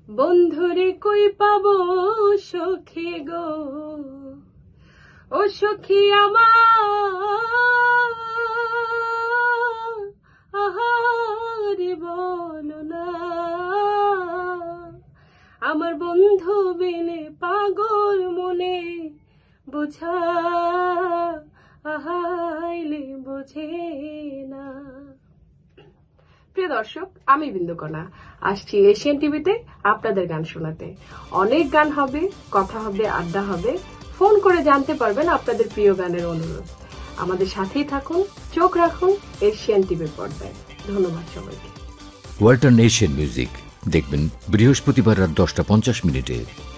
বন্ধুরে কই পাবো সখী গো, ও সখী আমার, আহারে বলো না, আমার বন্ধু বিনে পাগল মনে বোঝা আহাইলে বোঝে না। প্রিয় দর্শক, আমি বিন্দুকণা আসছি এশিয়ান টিভিতে আপনাদের গান শোনাতে। অনেক গান হবে, কথা হবে, আড্ডা হবে। ফোন করে জানতে পারবেন আপনাদের প্রিয় গানের অনুরোধ। আমাদের সাথেই থাকুন, চোখ রাখুন এশিয়ান টিভির পর্দায়। ধন্যবাদ সবাইকে। ওয়ালটন এশিয়ান মিউজিক দেখবেন বৃহস্পতিবার রাত 10টা 50 মিনিটে।